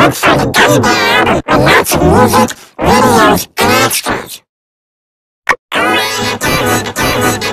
Look for the Gummy Bear with lots of music, videos, and extras.